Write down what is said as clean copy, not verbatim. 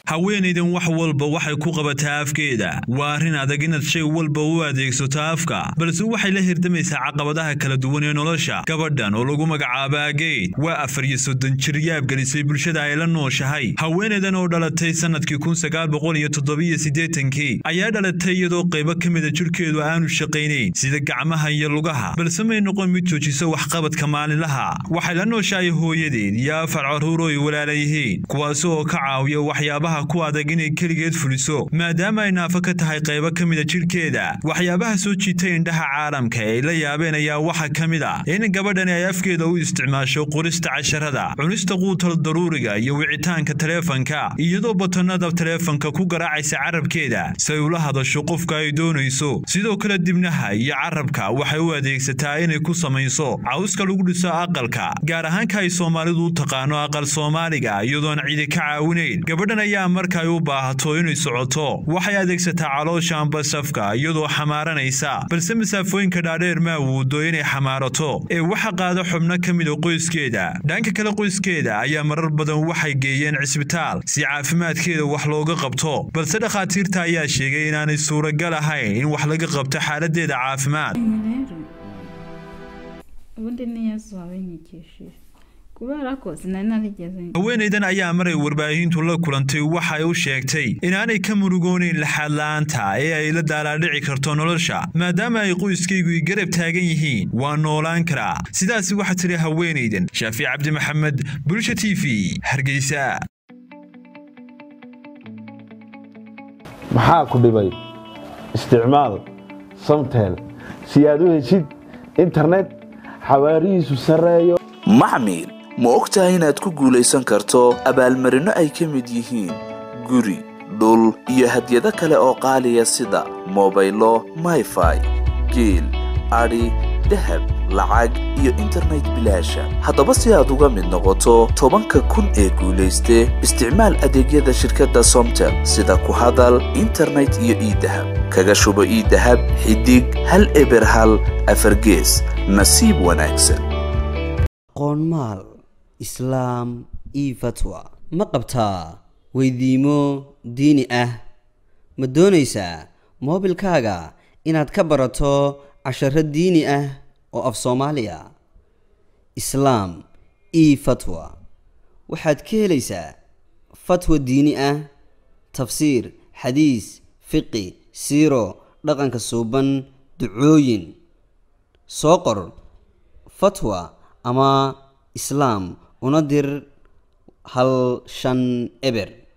haweenaydan wax walba waxay ku qabataa afkeeda waa arin adag inaad shay walba u adeegsato afka balse waxay la hirdamaysaa caqabadaha kala duwan ee nolosha gabadhan oo lagu magacaabo Ageyd waa 34 jir yaab galisay bulshada ay la nooshahay haweenaydan oo dhalatay sanadkii 1987 ayaa dhalatay iyadoo qaybo kamid ah jirkeedu aanu shaqaynayn sida gacmaha iyo lugaha balse may noqon mid joojisa wax qabadka maalinlaha waxay la nooshahay hooyadeed iyo afar caruur oo walaalayeen kuwaas oo ka caawiya waxyaabaha ku adag inay kaligeed fuliso maadaama ay naafo ka tahay qaybo kamid ah jirkeeda waxyaabaha soo jiitay indhaha caalamka ee la yaabeen ayaa waxa kamid ah in gabadhani ay afkeeda u isticmaasho qorista casharada cunista quutal daruuriga iyo wicitaanka taleefanka iyadoo batonada taleefanka ku garaacaysa carabkeeda si ay ula hadasho qofka ay doonayso sidoo kale dibnaha iyo carabka waxay u adeegsataa inay ku samayso cawska lagu dhiso aqalka gaar ahaan ka ay Soomaalidu u taqaano aqal Soomaaliga iyadoo aan cid ka caawinayn gabadhan ayaa marka ay u baahato inay socoto waxay adeegsataa caloosha amba safka iyadoo xamaaranaysa balse masaafooyinka dhaadheer ma awoodo inay xamaarato ee waxa qaado xubno kamid ah qoyskeeda dhanka kale qoyskeeda ayaa marar badan waxay geeyeen cisbitaal si caafimaadkeeda wax looga qabto balse dhaqaatiirta ayaa sheegay inaanay suuragal ahayn in wax laga qabto xaaladeeda caafimaad haweenaydan ayaa maray warbaahintu la kulantay waxay u sheegtay inaanay ka murugoonayn laxaad la'aanta ee ay la daalaadhici karto nolosha maadaama ay qoyskaygu garab taagan yihiin waa noolaan karaa sidaasi waxa tiri haweenaydan Shaafi Cabdi Maxamed Bulsha TV Hargeysa maxaa ku dhibay isticmaal Somtel si aad u heshid internet xawaarihiisu sareeyo macmiil ma ogtahay inaad ku guulaysan karto abaalmarino ay ka mid yihiin guri dhul iyo hadiyado kale oo qaaliya sida mobaylo MiFi geel ari dahab lacag iyo internet bilaasha haddaba si aad uga mid noqoto 10,000 ee guulayste isticmaal adeegyada shirkadda Somtel sida ku hadal internet iyo e-dahab kaga shubo e-dahab xidig hal eber hal afar gees nasiib wanaagsan qoonmaal islaam fatwa ma qabtaa weydiimo diini ah ma doonaysaa moobilkaaga inaad ka barato casharo diini ah oo af Soomaaliya islaam fatwa waxaad ka helaysaa fatwa diini ah tafsiir xadiis fiqi siiro dhaqanka suuban ducooyin soo qor fatwa ama islaam una dir hal shan eber